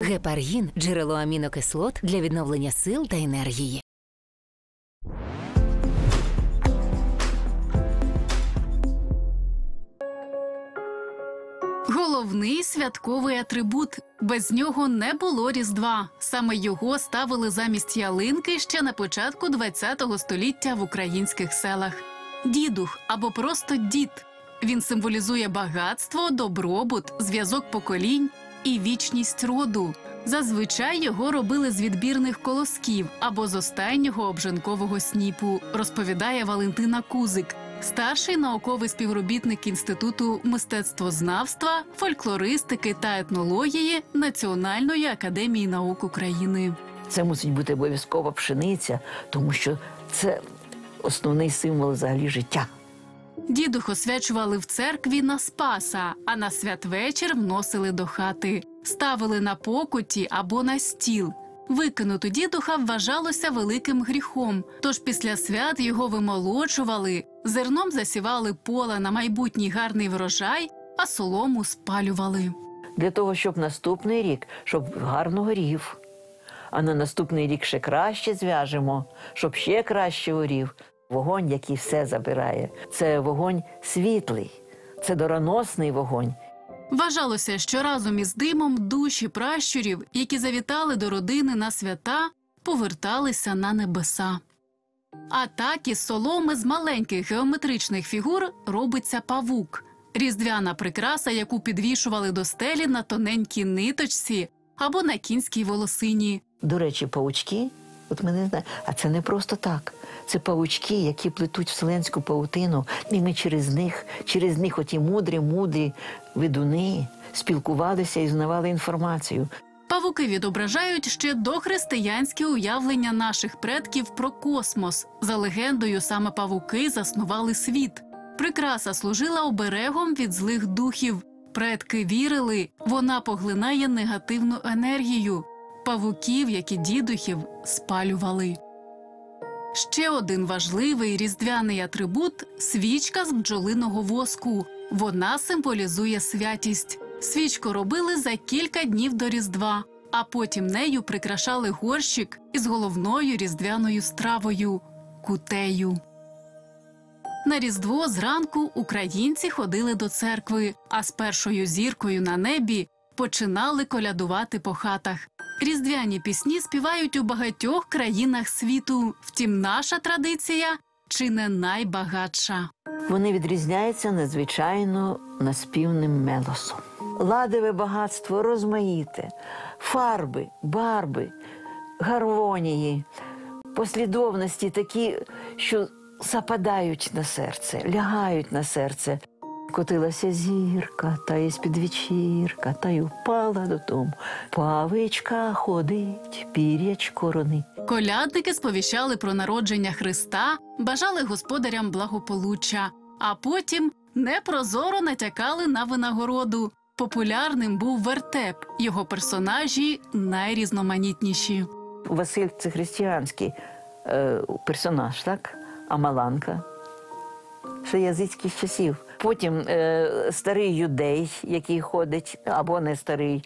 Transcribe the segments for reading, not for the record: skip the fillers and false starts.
Гепаргін – джерело амінокислот для відновлення сил та енергії. Головний святковий атрибут. Без нього не було Різдва. Саме його ставили замість ялинки ще на початку ХХ століття в українських селах. Дідух або просто дід. Він символізує багатство, добробут, зв'язок поколінь і вічність роду. Зазвичай його робили з відбірних колосків або з останнього обжинкового сніпу, розповідає Валентина Кузик, старший науковий співробітник Інституту мистецтвознавства, фольклористики та етнології Національної академії наук України. Це мусить бути обов'язково пшениця, тому що це основний символ взагалі життя. Дідух освячували в церкві на Спаса, а на святвечір вносили до хати. Ставили на покуті або на стіл. Викинути дідуха вважалося великим гріхом, тож після свят його вимолочували, зерном засівали поле на майбутній гарний врожай, а солому спалювали. Для того, щоб наступний рік, щоб гарно горів, а на наступний рік ще краще зв'яжемо, щоб ще краще горів. Вогонь, який все забирає, це вогонь світлий, це дороносний вогонь. Вважалося, що разом із димом душі пращурів, які завітали до родини на свята, поверталися на небеса. А так із соломи з маленьких геометричних фігур робиться павук – різдвяна прикраса, яку підвішували до стелі на тоненькій ниточці або на кінській волосині. До речі, павучки, от ми не знаємо, а це не просто так. Це павучки, які плетуть вселенську павутину, і ми через них оті мудрі ведуни спілкувалися і знавали інформацію. Павуки відображають ще дохристиянські уявлення наших предків про космос. За легендою, саме павуки заснували світ. Прикраса служила оберегом від злих духів. Предки вірили, вона поглинає негативну енергію. Павуків, як і дідухів, спалювали. Ще один важливий різдвяний атрибут – свічка з бджолиного воску. Вона символізує святість. Свічку робили за кілька днів до Різдва, а потім нею прикрашали горщик із головною різдвяною стравою – кутею. На Різдво зранку українці ходили до церкви, а з першою зіркою на небі починали колядувати по хатах. Різдвяні пісні співають у багатьох країнах світу. Втім, наша традиція чи не найбагатша. Вони відрізняються надзвичайно наспівним мелосом. Ладове багатство розмаїте, фарби, барви, гармонії, послідовності такі, що западають на серце, лягають на серце. Котилася зірка, та із під вечірка, та й упала додому. Павичка ходить, пір'ячко ронить. Колядники сповіщали про народження Христа, бажали господарям благополуччя, а потім непрозоро натякали на винагороду. Популярним був вертеп, його персонажі найрізноманітніші. Василь – це християнський персонаж, так? А Маланка – ще язичських часів. Потім старий юдей, який ходить, або не старий,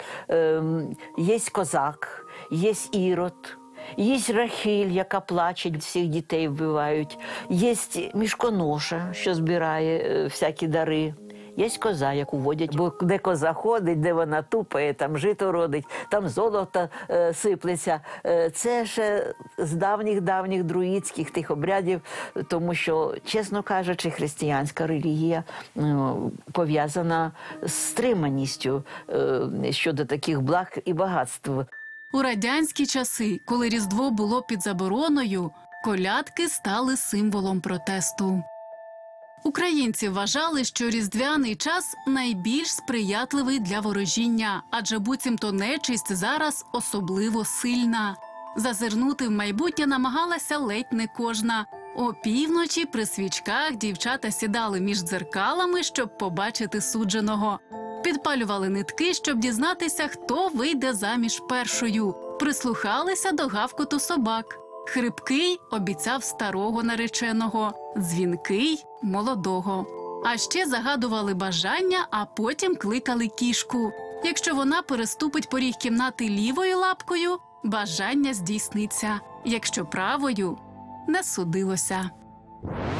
є козак, є ірод, є Рахиль, яка плаче, всіх дітей вбивають, є мішконоша, що збирає всякі дари. Є коза, яку водять, бо де коза ходить, де вона тупає, там жито родить, там золото сиплеться. Це ще з давніх друїдських тих обрядів, тому що, чесно кажучи, християнська релігія пов'язана з стриманістю щодо таких благ і багатств. У радянські часи, коли Різдво було під забороною, колядки стали символом протесту. Українці вважали, що різдвяний час найбільш сприятливий для ворожіння, адже буцімто нечисть зараз особливо сильна. Зазирнути в майбутнє намагалася ледь не кожна. Опівночі при свічках дівчата сідали між дзеркалами, щоб побачити судженого. Підпалювали нитки, щоб дізнатися, хто вийде заміж першою. Прислухалися до гавкоту собак. Хрипкий обіцяв старого нареченого, дзвінкий – молодого. А ще загадували бажання, а потім кликали кішку. Якщо вона переступить поріг кімнати лівою лапкою, бажання здійсниться. Якщо правою – не судилося.